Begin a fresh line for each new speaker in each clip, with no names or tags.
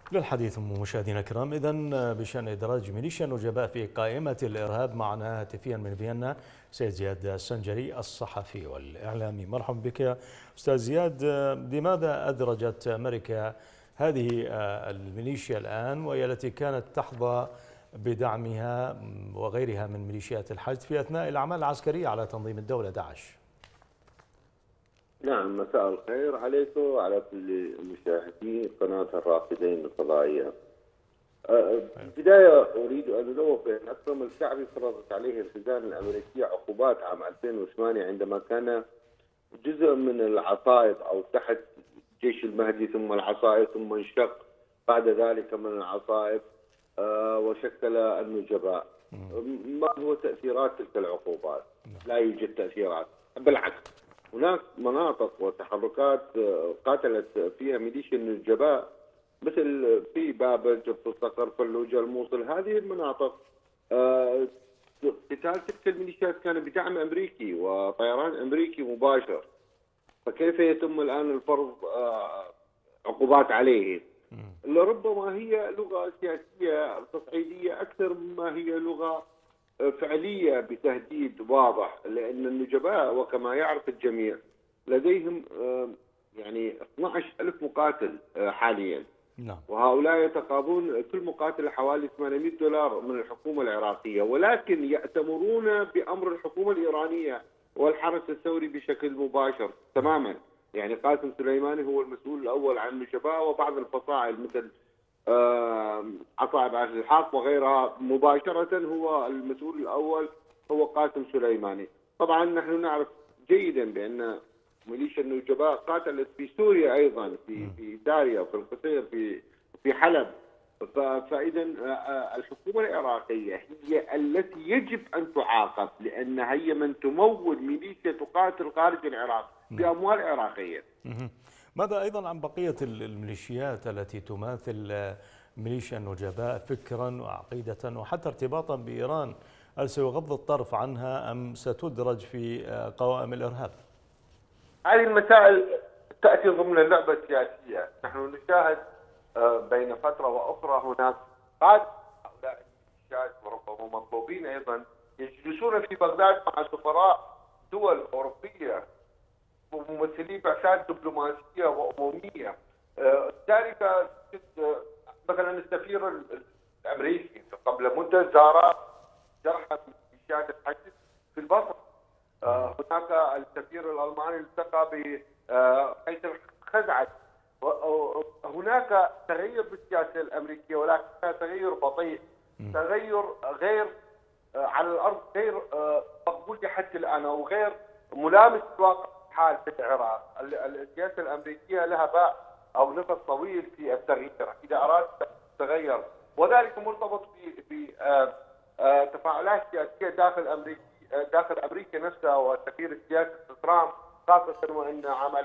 للحديث مشاهدينا الكرام إذن بشأن إدراج ميليشيا النجباء في قائمة الإرهاب معنا هاتفيا من فيينا سيد زياد السنجري الصحفي والإعلامي. مرحبا بك يا أستاذ زياد. لماذا أدرجت أمريكا هذه الميليشيا الآن وهي التي كانت تحظى بدعمها وغيرها من ميليشيات الحشد في أثناء الأعمال العسكرية على تنظيم الدولة داعش؟
نعم، مساء الخير عليكم وعلى كل مشاهدي قناة الرافدين الفضائية. بداية أريد أن أنوه بأن أكرم الشعبي فرضت عليه الخزانة الأمريكية عقوبات عام 2008 عندما كان جزء من العصائب أو تحت جيش المهدي، ثم العصائب، ثم انشق بعد ذلك من العصائب وشكل النجباء. ما هو تأثيرات تلك العقوبات؟ لا يوجد تأثيرات، بالعكس هناك مناطق وتحركات قاتلت فيها ميليشيا النجباء مثل في بابل، جبل الصقر، فلوجة، الموصل. هذه المناطق قتال تلك الميليشيات كان بدعم امريكي وطيران امريكي مباشر، فكيف يتم الان الفرض عقوبات عليه؟ لربما هي لغه سياسيه تصعيديه اكثر مما هي لغه فعليه بتهديد واضح، لان النجباء وكما يعرف الجميع لديهم يعني 12,000 مقاتل حاليا.
نعم.
وهؤلاء يتقاضون كل مقاتل حوالي $800 من الحكومة العراقية، ولكن يأتمرون بأمر الحكومة الإيرانية والحرس الثوري بشكل مباشر تماما. يعني قاسم سليماني هو المسؤول الأول عن النجباء وبعض الفصائل مثل عصائب أهل الحق وغيرها، مباشرة هو المسؤول الأول هو قاسم سليماني. طبعا نحن نعرف جيدا بأن ميليشيا النجباء قاتلت في سوريا ايضا، في داريا وفي القصير في حلب. فاذا الحكومه العراقيه هي التي يجب ان تعاقب، لانها هي من تمول ميليشيا تقاتل خارج العراق باموال عراقيه.
ماذا ايضا عن بقيه الميليشيات التي تماثل ميليشيا النجباء فكرا وعقيده وحتى ارتباطا بايران؟ هل سيغض الطرف عنها ام ستدرج في قوائم الارهاب؟
هذه المسائل تأتي ضمن اللعبة السياسية. نحن نشاهد بين فترة وأخرى هناك قادة هؤلاء الميليشيات وربما مطلوبين أيضا يجلسون في بغداد مع سفراء دول أوروبية وممثلي بعثات دبلوماسية وأممية. ذلك مثلا السفير الأمريكي قبل مدة زار جرحى ميليشيات الحشد في البصره. هناك السفير الالماني التقى بقيس الخزعل. هناك تغير بالسياسه الامريكيه، ولكن تغير بطيء، تغير غير على الارض، غير مقبول لحد الان او غير ملامس لواقع الحال في العراق. السياسه الامريكيه لها باع او نفس طويل في التغيير اذا ارادت تتغير، وذلك مرتبط تفاعلات سياسيه داخل امريكا نفسها والسفير السياسي ترامب، خاصه وان عام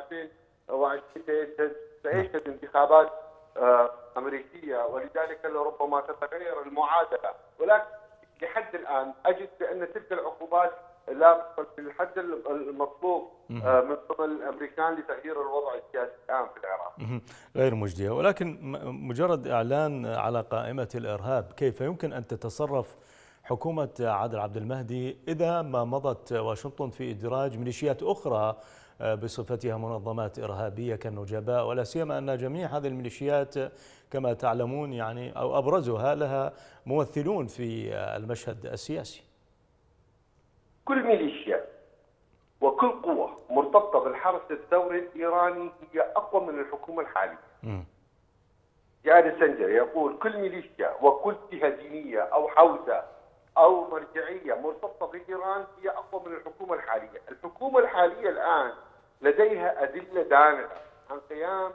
2020 سيشهد انتخابات امريكيه، ولذلك لربما تتغير المعادله. ولكن لحد الان اجد بان تلك العقوبات لا تصل بالحد المطلوب من قبل الامريكان لتغيير الوضع السياسي الان في العراق.
غير مجديه، ولكن مجرد اعلان على قائمه الارهاب كيف يمكن ان تتصرف حكومة عادل عبد المهدي إذا ما مضت واشنطن في إدراج ميليشيات أخرى بصفتها منظمات إرهابية كالنجباء، ولا سيما أن جميع هذه الميليشيات كما تعلمون يعني أو أبرزها لها ممثلون في المشهد السياسي؟
كل ميليشيا وكل قوة مرتبطة بالحرس الثوري الإيراني هي أقوى من الحكومة الحالية. جاد السنجري يقول كل ميليشيا وكل جهة دينية أو حوزة أو مرجعية مرتبطة بإيران هي أقوى من الحكومة الحالية. الحكومة الحالية الآن لديها أدلة دامغة عن قيام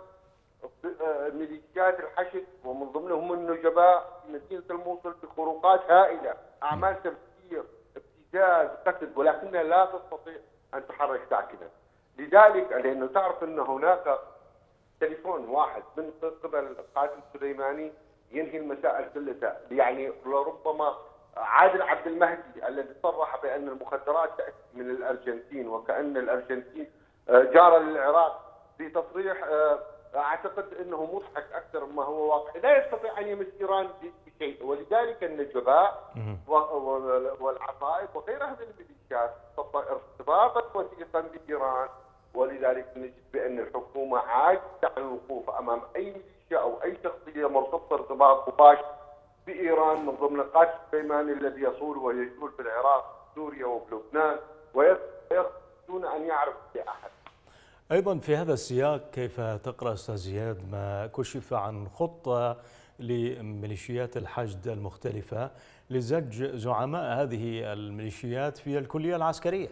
ميليشيات الحشد ومن ضمنهم النجباء في مدينة الموصل بخروقات هائلة، أعمال تفجير، ابتزاز، قتل، ولكنها لا تستطيع أن تحرك ساكنا. لذلك لأنه تعرف أن هناك تليفون واحد من قبل قاسم سليماني ينهي المسائل كلها. يعني لربما عادل عبد المهدي الذي صرح بأن المخدرات تأتي من الأرجنتين وكأن الأرجنتين جارة للعراق، بتصريح اعتقد انه مضحك اكثر مما هو واقعي، لا يستطيع ان يمس ايران بشيء، ولذلك النجباء والعصائب وغيرها من الميليشيات ارتباطا وثيقا بايران، ولذلك نجد بان الحكومه عاجزه عن الوقوف امام اي ميليشيا او اي شخصيه مرتبطه ارتباط مباشر بايران من ضمن القاسم السليماني الذي يصول ويجول في العراق وسوريا وبلبنان ويرفضون ان يعرفوا باحد.
أيضا في هذا السياق كيف تقرأ أستاذ زياد ما كشف عن خطة لميليشيات الحشد المختلفة لزج زعماء هذه الميليشيات في الكلية العسكرية؟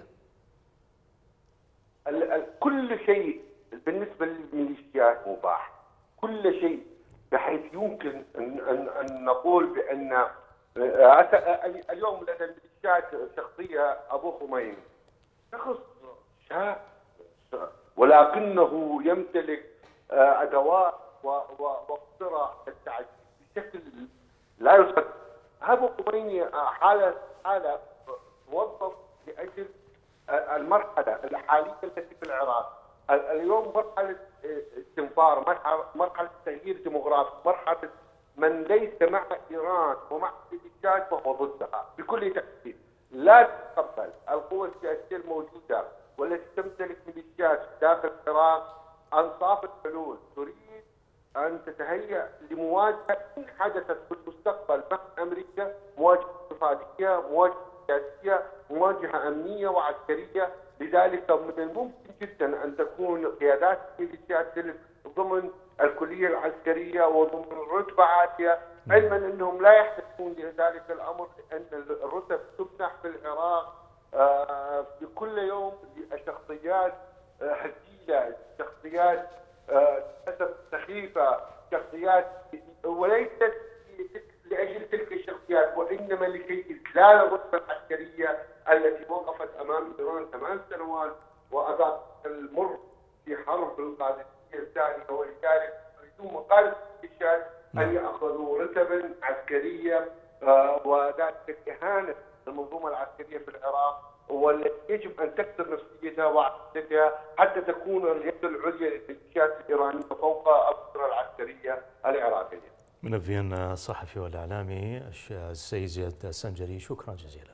كل شيء بالنسبة للميليشيات مباح، كل شيء بحيث يمكن أن نقول بأن اليوم لدى الميليشيات شخصية أبو خميني شخص شاب ولكنه يمتلك أدوات وقدرة التعجيز بشكل لا يصدق. أبو خميني حالة توظف لأجل المرحلة الحالية التي في العراق، اليوم مرحلة استنفار، مرحلة تغيير ديموغرافي، مرحلة من ليس مع إيران ومع الميليشيات فهو ضدها بكل تأكيد. لا تتقبل القوى السياسية الموجودة والتي تمتلك ميليشيات داخل العراق أنصاف الحلول، تريد أن تتهيأ لمواجهة إن حدثت في المستقبل مع أمريكا، مواجهة اقتصادية، مواجهة سياسية، مواجهة أمنية وعسكرية. لذلك من الممكن جدا أن تكون قيادات الميليشيات ضمن الكلية العسكرية وضمن الرتبة عالية، علما أنهم لا يحتاجون لذلك الأمر، لأن الرتب تمنح في العراق بكل يوم لشخصيات هزيلة، شخصيات سخيفة، شخصيات وليست لأجل تلك الشخصيات وإنما لكي إذلال الرتبة العسكرية التي وقفت أمام إيران 8 سنوات وأذاقت المر في حرب القادسية الثانية، ولذلك يريدون مقالة الميليشيات أن يأخذوا رتبا عسكرية وذلك إهانة المنظومة العسكرية في العراق، والتي يجب أن تكسر نفسيتها وعقيدتها حتى تكون اليد العليا للميليشيات الإيرانية فوق الأسرة العسكرية العراقية.
من فيينا الصحفي والإعلامي السيد زياد السنجري، شكرا جزيلا.